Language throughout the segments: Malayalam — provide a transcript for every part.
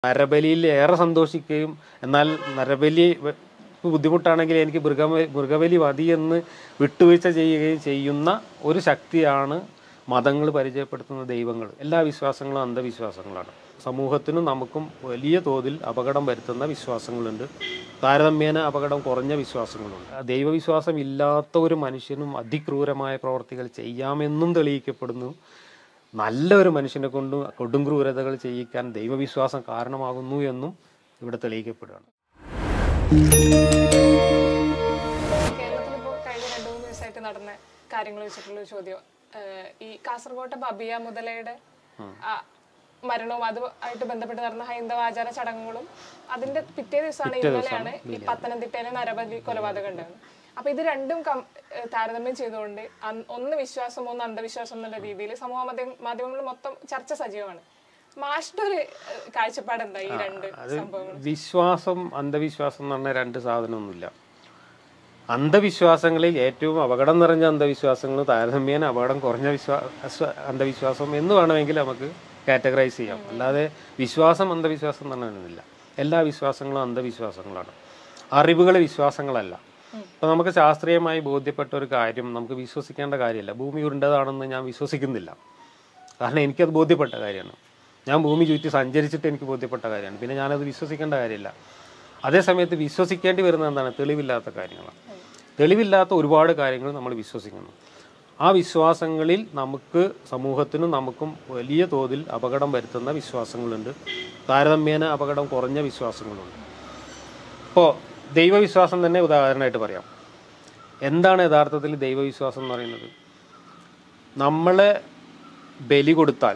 നരബലിയിൽ ഏറെ സന്തോഷിക്കുകയും എന്നാൽ നരബലി ബുദ്ധിമുട്ടാണെങ്കിൽ എനിക്ക് മൃഗബലി മതി എന്ന് വിട്ടുവീഴ്ച ചെയ്യുകയും ചെയ്യുന്ന ഒരു ശക്തിയാണ് മതങ്ങൾ പരിചയപ്പെടുത്തുന്ന ദൈവങ്ങൾ. എല്ലാ വിശ്വാസങ്ങളും അന്ധവിശ്വാസങ്ങളാണ്. സമൂഹത്തിനും നമുക്കും വലിയ തോതിൽ അപകടം വരുത്തുന്ന വിശ്വാസങ്ങളുണ്ട്, താരതമ്യേന അപകടം കുറഞ്ഞ വിശ്വാസങ്ങളുണ്ട്. ദൈവവിശ്വാസം ഇല്ലാത്ത ഒരു മനുഷ്യനും അതിക്രൂരമായ പ്രവർത്തികൾ ചെയ്യാമെന്നും തെളിയിക്കപ്പെടുന്നു. നല്ലൊരു മനുഷ്യനെ കൊണ്ട് കൊടുംക്രൂരതകൾ ചെയ്യിക്കാൻ ദൈവവിശ്വാസം കാരണമാകുന്നു എന്നും ഇവിടെ തെളിയിക്കപ്പെടുകയാണ്. കേരളത്തിലിപ്പോൾ കഴിഞ്ഞ 2-3 ദിവസമായിട്ട് നടന്ന കാര്യങ്ങൾ വെച്ചിട്ടുള്ള ചോദ്യം, ഈ കാസർഗോട്ടെ ബബിയ മുതലയുടെ മരണവും അതുമായിട്ട് ബന്ധപ്പെട്ട് നടന്ന ഹൈന്ദവ ആചാര ചടങ്ങുകളും അതിന്റെ പിറ്റേ ദിവസമാണ് ഇന്നലെയാണ് ഈ പത്തനംതിട്ടയിലെ നരബലി കൊലപാതകം ഉണ്ടാകുന്നത്. അപ്പൊ ഇത് രണ്ടും താരതമ്യം ചെയ്തുകൊണ്ട് ഒന്ന് വിശ്വാസം ഒന്ന് അന്ധവിശ്വാസം എന്നുള്ള രീതിയിൽ സമൂഹ മാധ്യമങ്ങളിൽ മൊത്തം ചർച്ച സജീവമാണ്. മാഷിന്റെ ഒരു കാഴ്ചപ്പാട് എന്താ ഈ രണ്ട് സംഭവങ്ങൾ? വിശ്വാസം അന്ധവിശ്വാസം എന്ന് പറഞ്ഞ രണ്ട് സാധനമൊന്നുമില്ല. അന്ധവിശ്വാസങ്ങളിൽ ഏറ്റവും അപകടം നിറഞ്ഞ അന്ധവിശ്വാസങ്ങൾ താരതമ്യേന അപകടം കുറഞ്ഞ അന്ധവിശ്വാസം എന്ന് വേണമെങ്കിൽ നമുക്ക് കാറ്റഗറൈസ് ചെയ്യാം. അല്ലാതെ വിശ്വാസം അന്ധവിശ്വാസം എന്ന് പറഞ്ഞില്ല. എല്ലാ വിശ്വാസങ്ങളും അന്ധവിശ്വാസങ്ങളാണ്, അറിവുകൾ വിശ്വാസങ്ങളല്ല. ഇപ്പം നമുക്ക് ശാസ്ത്രീയമായി ബോധ്യപ്പെട്ട ഒരു കാര്യം നമുക്ക് വിശ്വസിക്കേണ്ട കാര്യമില്ല. ഭൂമി ഉരുണ്ടതാണെന്ന് ഞാൻ വിശ്വസിക്കുന്നില്ല, കാരണം എനിക്കത് ബോധ്യപ്പെട്ട കാര്യമാണ്. ഞാൻ ഭൂമി ചുറ്റി സഞ്ചരിച്ചിട്ട് എനിക്ക് ബോധ്യപ്പെട്ട കാര്യമാണ്, പിന്നെ ഞാനത് വിശ്വസിക്കേണ്ട കാര്യമില്ല. അതേസമയത്ത് വിശ്വസിക്കേണ്ടി വരുന്നത് എന്താണ്? തെളിവില്ലാത്ത കാര്യങ്ങളാണ്. തെളിവില്ലാത്ത ഒരുപാട് കാര്യങ്ങൾ നമ്മൾ വിശ്വസിക്കുന്നു. ആ വിശ്വാസങ്ങളിൽ നമുക്ക് സമൂഹത്തിനും നമുക്കും വലിയ തോതിൽ അപകടം വരുത്തുന്ന വിശ്വാസങ്ങളുണ്ട്, താരതമ്യേന അപകടം കുറഞ്ഞ വിശ്വാസങ്ങളുണ്ട്. ഇപ്പോൾ ദൈവവിശ്വാസം തന്നെ ഉദാഹരണമായിട്ട് പറയാം. എന്താണ് യഥാർത്ഥത്തിൽ ദൈവവിശ്വാസം എന്ന് പറയുന്നത്? നമ്മളെ ബലി കൊടുത്താൽ,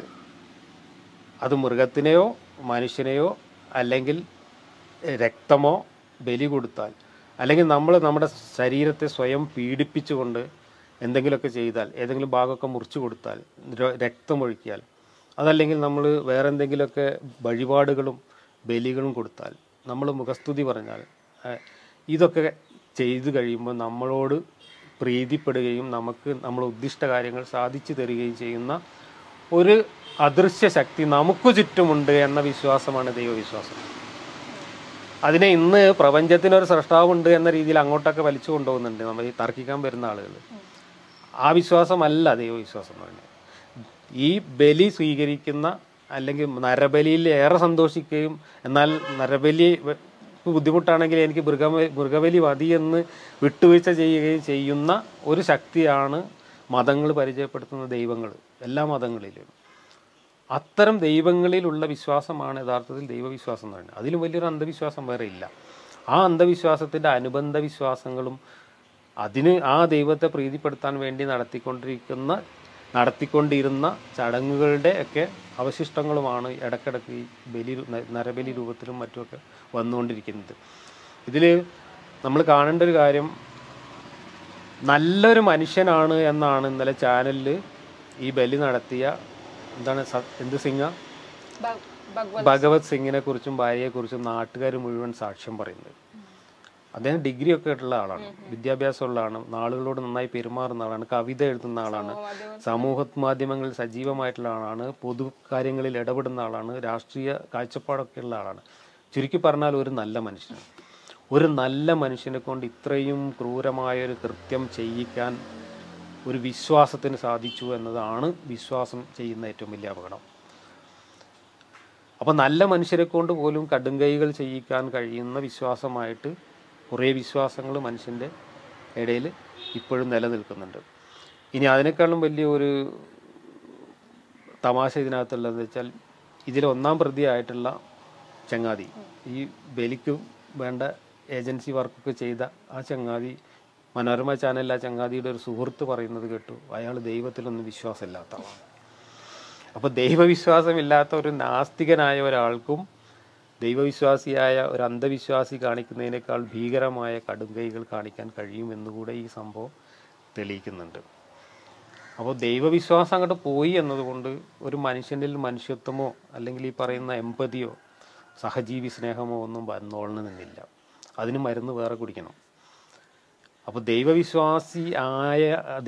അത് മൃഗത്തിനെയോ മനുഷ്യനെയോ അല്ലെങ്കിൽ രക്തമോ ബലി കൊടുത്താൽ, അല്ലെങ്കിൽ നമ്മൾ നമ്മുടെ ശരീരത്തെ സ്വയം പീഡിപ്പിച്ചുകൊണ്ട് എന്തെങ്കിലുമൊക്കെ ചെയ്താൽ, ഏതെങ്കിലും ഭാഗമൊക്കെ മുറിച്ചു കൊടുത്താൽ, രക്തമൊഴുക്കിയാൽ, അതല്ലെങ്കിൽ നമ്മൾ വേറെ എന്തെങ്കിലുമൊക്കെ വഴിപാടുകളും ബലികളും കൊടുത്താൽ, നമ്മൾ മുഖസ്തുതി പറഞ്ഞാൽ, ഇതൊക്കെ ചെയ്തു കഴിയുമ്പോൾ നമ്മളോട് പ്രീതിപ്പെടുകയും നമുക്ക് നമ്മൾ ഉദ്ദിഷ്ട കാര്യങ്ങൾ സാധിച്ചു തരികയും ചെയ്യുന്ന ഒരു അദൃശ്യ ശക്തി നമുക്ക് ചുറ്റുമുണ്ട് എന്ന വിശ്വാസമാണ് ദൈവവിശ്വാസം. അതിനെ ഇന്ന് പ്രപഞ്ചത്തിനൊരു സൃഷ്ടാവുണ്ട് എന്ന രീതിയിൽ അങ്ങോട്ടൊക്കെ വലിച്ചു കൊണ്ടുപോകുന്നുണ്ട് നമ്മൾ ഈ തർക്കിക്കാൻ വരുന്ന ആളുകൾ. ആ വിശ്വാസമല്ല ദൈവവിശ്വാസം എന്ന് പറഞ്ഞാൽ. ഈ ബലി സ്വീകരിക്കുന്ന അല്ലെങ്കിൽ നരബലിയിൽ ഏറെ സന്തോഷിക്കുകയും എന്നാൽ നരബലി ബുദ്ധിമുട്ടാണെങ്കിൽ എനിക്ക് മൃഗബലി മതി എന്ന് വിട്ടുവീഴ്ച ചെയ്യുകയും ചെയ്യുന്ന ഒരു ശക്തിയാണ് മതങ്ങൾ പരിചയപ്പെടുത്തുന്ന ദൈവങ്ങൾ, എല്ലാ മതങ്ങളിലും. അത്തരം ദൈവങ്ങളിലുള്ള വിശ്വാസമാണ് യഥാർത്ഥത്തിൽ ദൈവവിശ്വാസം എന്ന് പറയുന്നത്. അതിലും വലിയൊരു അന്ധവിശ്വാസം വേറെ ഇല്ല. ആ അന്ധവിശ്വാസത്തിൻ്റെ അനുബന്ധ വിശ്വാസങ്ങളും ആ ദൈവത്തെ പ്രീതിപ്പെടുത്താൻ വേണ്ടി നടത്തിക്കൊണ്ടിരുന്ന ചടങ്ങുകളുടെ ഒക്കെ അവശിഷ്ടങ്ങളുമാണ് ഇടയ്ക്കിടയ്ക്ക് ഈ നരബലി രൂപത്തിലും മറ്റുമൊക്കെ വന്നുകൊണ്ടിരിക്കുന്നത്. ഇതിൽ നമ്മൾ കാണേണ്ട ഒരു കാര്യം, നല്ലൊരു മനുഷ്യനാണ് എന്നാണ് ഇന്നലെ ചാനലിൽ ഈ ബലി നടത്തിയ ഭഗവത് സിംഗിനെ കുറിച്ചും ഭാര്യയെക്കുറിച്ചും നാട്ടുകാർ മുഴുവൻ സാക്ഷ്യം പറയുന്നത്. അദ്ദേഹം ഡിഗ്രി ഒക്കെ ആയിട്ടുള്ള ആളാണ്, വിദ്യാഭ്യാസമുള്ള ആളാണ്, ആളുകളോട് നന്നായി പെരുമാറുന്ന ആളാണ്, കവിത എഴുതുന്ന ആളാണ്, സമൂഹ മാധ്യമങ്ങളിൽ സജീവമായിട്ടുള്ള ആളാണ്, പൊതു കാര്യങ്ങളിൽ ഇടപെടുന്ന ആളാണ്, രാഷ്ട്രീയ കാഴ്ചപ്പാടൊക്കെ ഉള്ള ആളാണ്. ചുരുക്കി പറഞ്ഞാൽ ഒരു നല്ല മനുഷ്യനാണ്. ഒരു നല്ല മനുഷ്യനെ കൊണ്ട് ഇത്രയും ക്രൂരമായൊരു കൃത്യം ചെയ്യിക്കാൻ ഒരു വിശ്വാസത്തിന് സാധിച്ചു എന്നതാണ് വിശ്വാസം ചെയ്യുന്ന ഏറ്റവും വലിയ അപകടം. അപ്പോൾ നല്ല മനുഷ്യരെ കൊണ്ട് പോലും കടുംകൈകൾ ചെയ്യിക്കാൻ കഴിയുന്ന വിശ്വാസമായിട്ട് കുറേ വിശ്വാസങ്ങൾ മനുഷ്യൻ്റെ ഇടയിൽ ഇപ്പോഴും നിലനിൽക്കുന്നുണ്ട്. ഇനി അതിനേക്കാളും വലിയ ഒരു തമാശ ഇതിനകത്തുള്ളതെന്ന് വെച്ചാൽ, ഇതിൽ ഒന്നാം പ്രതിയായിട്ടുള്ള ചങ്ങാതി, ഈ ബലിക്ക് വേണ്ട ഏജൻസി വർക്കൊക്കെ ചെയ്ത ആ ചങ്ങാതി, മനോരമ ചാനലിൽ ആ ചങ്ങാതിയുടെ ഒരു സുഹൃത്ത് പറയുന്നത് കേട്ടു, അയാൾ ദൈവത്തിലൊന്നും വിശ്വാസമില്ലാത്ത ആളാണ്. അപ്പോൾ ദൈവവിശ്വാസമില്ലാത്ത ഒരു നാസ്തികനായ ഒരാൾക്കും ദൈവവിശ്വാസിയായ ഒരു അന്ധവിശ്വാസി കാണിക്കുന്നതിനേക്കാൾ ഭീകരമായ കടുംകൈകൾ കാണിക്കാൻ കഴിയുമെന്നുകൂടെ ഈ സംഭവം തെളിയിക്കുന്നുണ്ട്. അപ്പോൾ ദൈവവിശ്വാസം അങ്ങോട്ട് പോയി എന്നതുകൊണ്ട് ഒരു മനുഷ്യനിൽ മനുഷ്യത്വമോ അല്ലെങ്കിൽ ഈ പറയുന്ന എമ്പതിയോ സഹജീവി സ്നേഹമോ ഒന്നും വന്നോളണമെന്നില്ല. അതിന് മരുന്ന് വേറെ കുടിക്കണം. അപ്പോൾ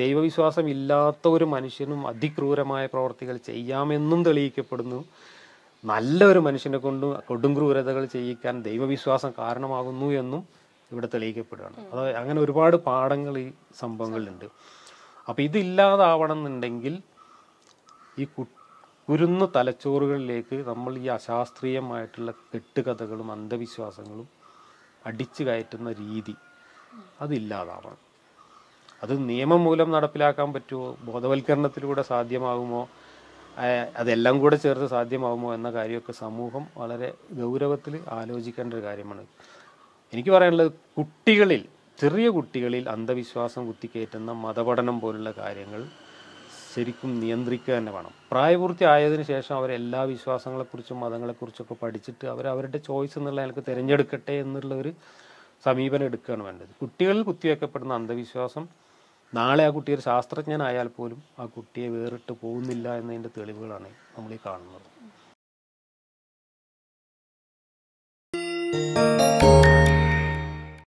ദൈവവിശ്വാസം ഇല്ലാത്ത ഒരു മനുഷ്യനും അതിക്രൂരമായ പ്രവർത്തികൾ ചെയ്യാമെന്നും തെളിയിക്കപ്പെടുന്നു. നല്ലൊരു മനുഷ്യനെ കൊണ്ട് കൊടും ക്രൂരതകൾ ചെയ്യിക്കാൻ ദൈവവിശ്വാസം കാരണമാകുന്നു എന്നും ഇവിടെ തെളിയിക്കപ്പെടുകയാണ്. അത് അങ്ങനെ ഒരുപാട് പാഠങ്ങൾ ഈ സംഭവങ്ങളിലുണ്ട്. അപ്പം ഇതില്ലാതാവണം എന്നുണ്ടെങ്കിൽ ഈ കുരുന്നു തലച്ചോറുകളിലേക്ക് നമ്മൾ ഈ അശാസ്ത്രീയമായിട്ടുള്ള കെട്ടുകഥകളും അന്ധവിശ്വാസങ്ങളും അടിച്ചു കയറ്റുന്ന രീതി അതില്ലാതാവണം. അത് നിയമം മൂലം നടപ്പിലാക്കാൻ പറ്റുമോ, ബോധവൽക്കരണത്തിലൂടെ സാധ്യമാകുമോ, അതെല്ലാം കൂടെ ചേർത്ത് സാധ്യമാകുമോ എന്ന കാര്യമൊക്കെ സമൂഹം വളരെ ഗൗരവത്തിൽ ആലോചിക്കേണ്ട ഒരു കാര്യമാണ്. എനിക്ക് പറയാനുള്ളത്, ചെറിയ കുട്ടികളിൽ അന്ധവിശ്വാസം കുത്തിക്കയറ്റുന്ന മതപഠനം പോലുള്ള കാര്യങ്ങൾ ശരിക്കും നിയന്ത്രിക്കുക തന്നെ വേണം. പ്രായപൂർത്തി ആയതിനു ശേഷം അവരെല്ലാ വിശ്വാസങ്ങളെക്കുറിച്ചും മതങ്ങളെക്കുറിച്ചൊക്കെ പഠിച്ചിട്ട് അവരവരുടെ ചോയ്സ് എന്നുള്ള എനിക്ക് തിരഞ്ഞെടുക്കട്ടെ എന്നുള്ള ഒരു സമീപനം എടുക്കുകയാണ് വേണ്ടത്. കുട്ടികളിൽ കുത്തിവെക്കപ്പെടുന്ന അന്ധവിശ്വാസം നാളെ ആ കുട്ടി ഒരു ശാസ്ത്രജ്ഞനായാൽ പോലും ആ കുട്ടിയെ വേറിട്ട് പോകുന്നില്ല എന്നതിൻ്റെ തെളിവുകളാണ് നമ്മൾ ഈ കാണുന്നത്.